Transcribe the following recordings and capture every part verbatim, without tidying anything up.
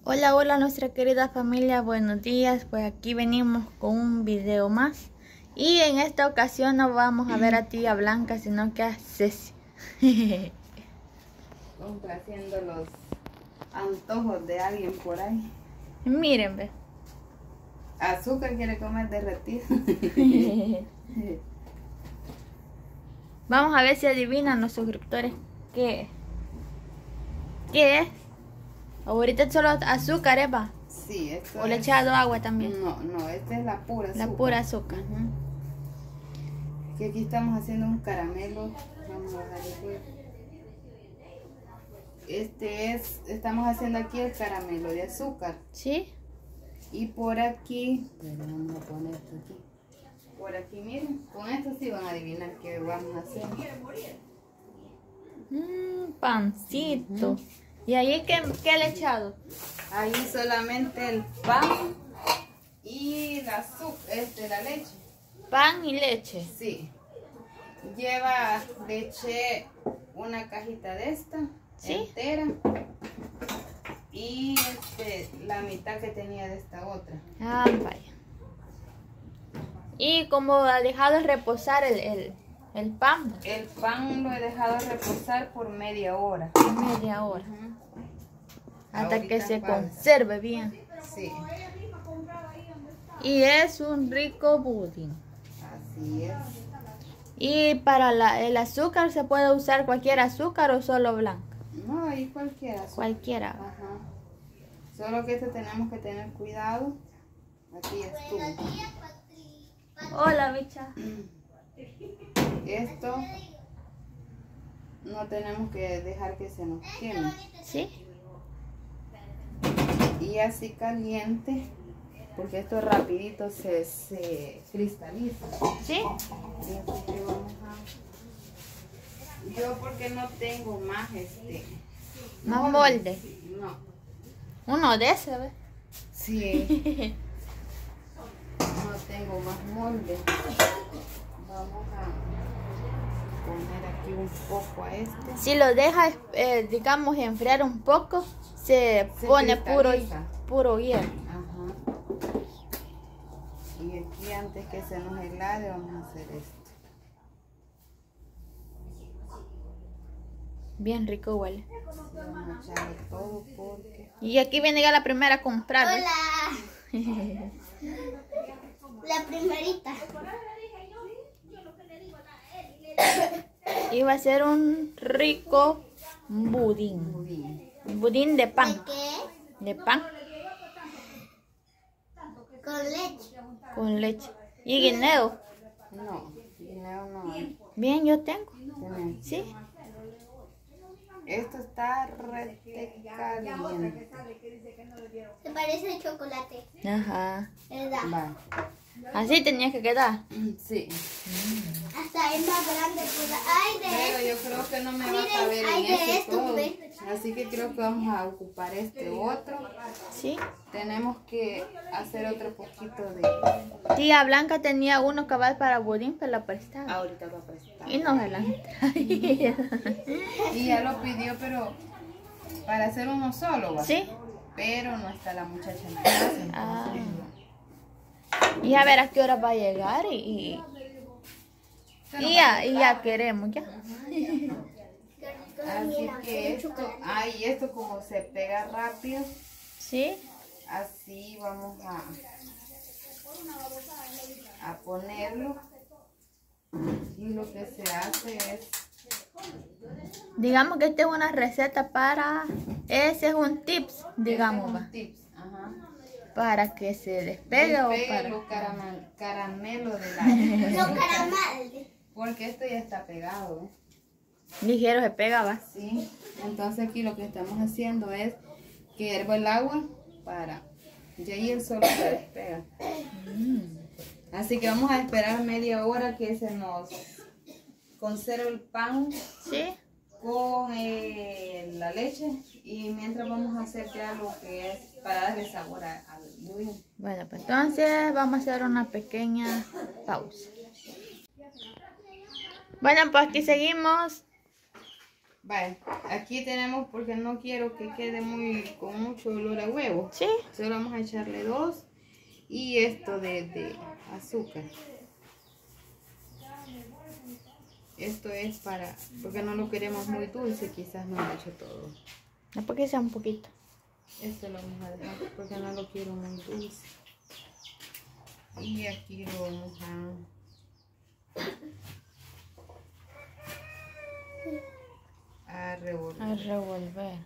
Hola, hola nuestra querida familia, buenos días. Pues aquí venimos con un video más. Y en esta ocasión no vamos a ver a tía Blanca, sino que a Ceci. Complaciendo los antojos de alguien por ahí. Miren, ve. Azúcar quiere comer derretido. Vamos a ver si adivinan los suscriptores qué, qué es. Ahorita solo azúcar, Eva. Sí, esto O le he es... echado agua también. No, no, esta es la pura azúcar. La pura azúcar. Uh-huh. Que aquí estamos haciendo un caramelo. Vamos a darle fuego. Este es, estamos haciendo aquí el caramelo de azúcar. ¿Sí? Y por aquí, pero vamos a poner esto aquí. Por aquí, miren, con esto sí van a adivinar qué vamos a hacer. Mm, pancito. Uh-huh. ¿Y ahí qué, qué le he echado? Ahí solamente el pan y la azúcar, este, la leche. Pan y leche. Sí. Lleva leche, una cajita de esta, ¿sí? Entera. Y este, la mitad que tenía de esta otra. Ah, vaya. Y como ha dejado reposar el, el, el pan. El pan lo he dejado reposar por media hora. Media hora. Uh-huh. Hasta ahorita que se falta. Conserve bien. Sí. Y es un rico budín. Así es. Y para la, el azúcar, ¿se puede usar cualquier azúcar o solo blanca? No, ahí cualquiera. Azúcar. Cualquiera. Ajá. Solo que esto tenemos que tener cuidado. Aquí estuvo. Hola, bicha. Esto no tenemos que dejar que se nos queme. ¿Sí? Y así caliente, porque esto rapidito se, se cristaliza. ¿Sí? Y así que vamos a... Yo porque no tengo más este... ¿Más molde? No. Uno de ese, ¿ves? Sí. No tengo más molde. Vamos a poner aquí un poco a este. Si lo deja, eh, digamos, enfriar un poco, se, se pone puro, puro hielo. Ajá. Y aquí antes que se nos helade vamos a hacer esto. Bien rico huele. Sí, vamos a echarle todo porque... Y aquí viene ya la primera a comprar. Hola. La primerita. Y va a ser un rico budín. Budín. Budín de pan. ¿De qué? De pan. Con leche. Con leche. ¿Y guineo? No, guineo no hay. Bien, yo tengo. ¿Tenés? Sí. Esto está re caliente. Se parece al chocolate. Ajá. ¿Verdad? Va. Así tenía que quedar. Sí. Hasta es más grande. Por la... Ay, de Pero este. yo creo que no me va a Miren, caber en hay de ese esto, todo. pues. Así que creo que vamos a ocupar este otro. Sí. Tenemos que hacer otro poquito de... Tía Blanca tenía uno cabal para budín, pero lo prestaba. Ahorita va a prestar. Y no se la traía. Y ya lo pidió, pero para hacer uno solo, ¿va? Sí. Pero no está la muchacha en la casa. Ah. Y a ver a qué hora va a llegar y, y, y, ya, y ya queremos, ya. Así que esto, ay, esto como se pega rápido, ¿Sí? así vamos a, a ponerlo. Y lo que se hace es... Digamos que esta es una receta para... Ese es un tips, digamos, este es va. un tips, ajá. Para que se despegue o Despegue para... los caramel, caramelos de la... Los caramales. Porque esto ya está pegado, ¿eh? Ligero se pega, va. Sí, entonces aquí lo que estamos haciendo es que hierva el agua para... Y ahí el sol se despega. Mm. Así que vamos a esperar media hora que se nos conserve el pan. ¿Sí? Con eh, la leche. Y mientras vamos a hacer ya lo que es para darle sabor al budín. Bueno, pues entonces vamos a hacer una pequeña pausa. Bueno, pues aquí seguimos. Vale, aquí tenemos, porque no quiero que quede muy con mucho olor a huevo. Sí. Solo vamos a echarle dos. Y esto de, de azúcar. Esto es para, porque no lo queremos muy dulce, quizás no lo he hecho todo. No, porque sea un poquito. Esto lo vamos a dejar porque no lo quiero muy dulce. Y aquí lo vamos a, a revolver. A revolver.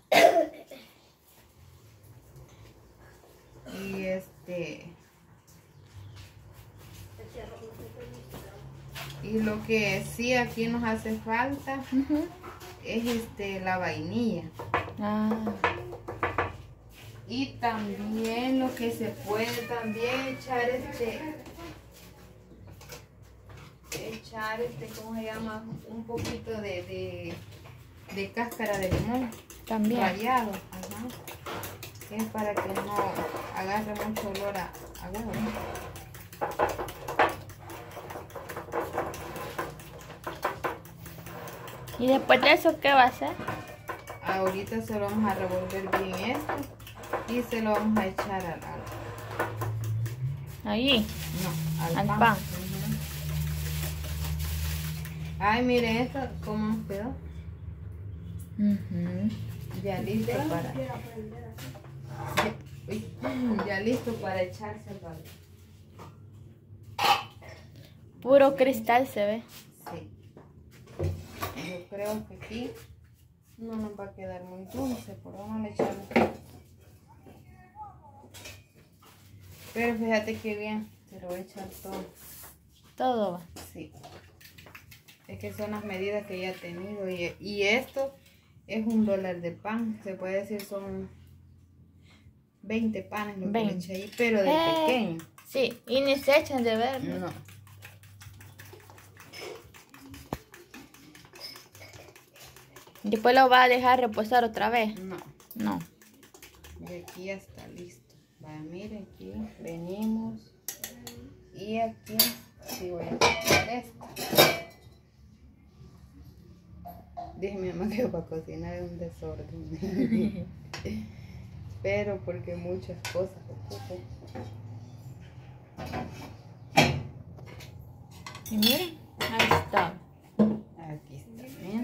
Y este... Y lo que sí aquí nos hace falta Uh-huh. es este la vainilla. Ah. Y también lo que se puede también echar este echar este, ¿cómo se llama? Un poquito de, de, de cáscara de limón. También. Rallado. Ajá. Es para que no agarre mucho olor a, a huevo. ¿Y después de eso qué va a hacer? Ahorita se lo vamos a revolver bien esto y se lo vamos a echar al, al Ahí. no, al, Al pan. pan. Ujú. Ay, miren esto, cómo nos quedó. Uh-huh. Ya listo para ya, uy, ya listo para echarse al pan. Puro cristal se ve. Sí. Yo creo que aquí no nos va a quedar muy dulce, pero vamos a echarle. Pero fíjate que bien, se lo voy a echar todo. Todo va. Sí. Es que son las medidas que ya he tenido. Y, y esto es un dólar de pan. Se puede decir son veinte panes lo que le veinte. eché ahí, pero de Eh. pequeño. Sí, y ni se echan de ver. No. Después lo va a dejar reposar otra vez. No. No. Y aquí ya está listo. Va, miren, aquí venimos. Y aquí sí voy a echar esto. Dije mi mamá que para cocinar es un desorden. Pero porque muchas cosas ocupo. Y miren, ahí está. Aquí está bien.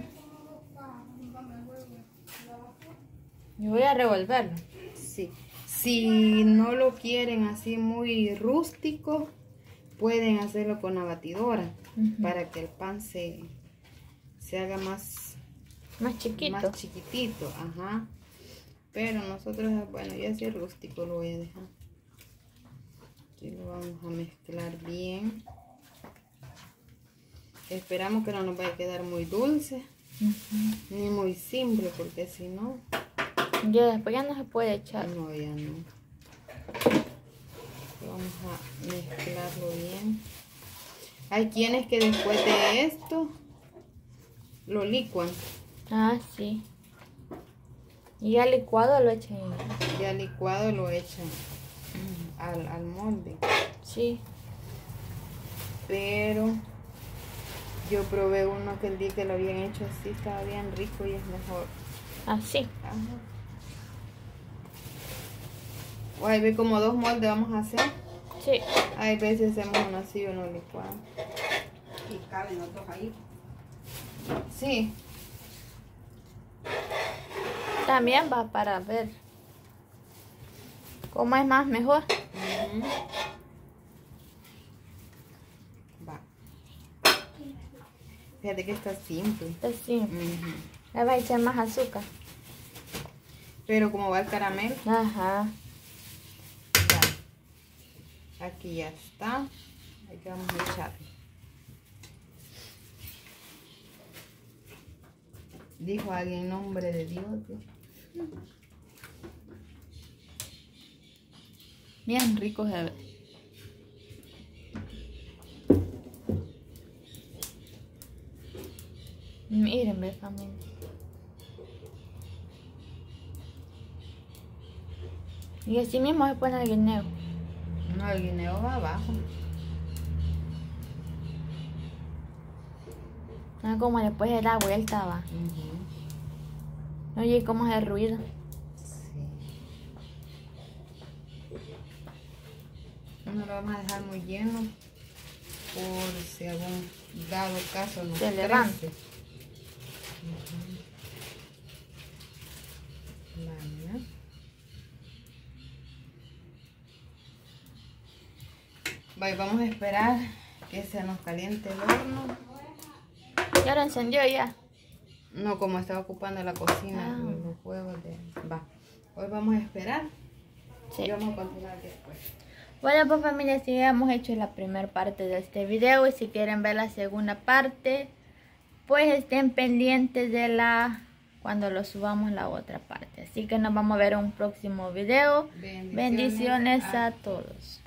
Yo voy a revolverlo. Sí. Si no lo quieren así muy rústico, pueden hacerlo con la batidora. Ujú. Para que el pan se, se haga más, Más chiquito. más chiquitito. Ajá. Pero nosotros, bueno, ya así rústico lo voy a dejar. Aquí lo vamos a mezclar bien. Esperamos que no nos vaya a quedar muy dulce. Uh-huh. Ni muy simple, porque si no, Ya después ya no se puede echar. no, ya no. Vamos a mezclarlo bien. Hay quienes que después de esto lo licuan. Ah, sí. Y ya licuado lo echan. Ya licuado lo echan al, al molde. Sí. Pero yo probé uno que el día que lo habían hecho así estaba bien rico y es mejor. Así. Ajá. O ahí ve como dos moldes vamos a hacer. Sí. Hay veces hacemos uno así y uno licuado. Y caben otros ahí. Sí. También va para ver cómo es más mejor. Ujú. Va. Fíjate que está simple. Así. Ujú. Le va a echar más azúcar. Pero como va el caramelo, Ajá. ya. Aquí ya está. Aquí vamos a echarle. Dijo alguien en nombre de Dios. ¿Sí? Bien rico se ve. Miren, ve familia. Y así mismo se pone el guineo. No, el guineo va abajo. Ah, como después de la vuelta va. Ujú. Oye, ¿cómo es el ruido? Sí. No lo vamos a dejar muy lleno por si algún dado caso nos Se crece. levante. Ujú. Vale. Bye, vamos a esperar que se nos caliente el horno. Ya lo encendió ya. No, como estaba ocupando la cocina, Ah. los huevos de... Va. Hoy vamos a esperar. Sí. Y vamos a continuar después. Bueno, pues familia, si ya hemos hecho la primera parte de este video y si quieren ver la segunda parte, pues estén pendientes de la cuando lo subamos la otra parte. Así que nos vamos a ver en un próximo video. Bendiciones Bendiciones a a todos.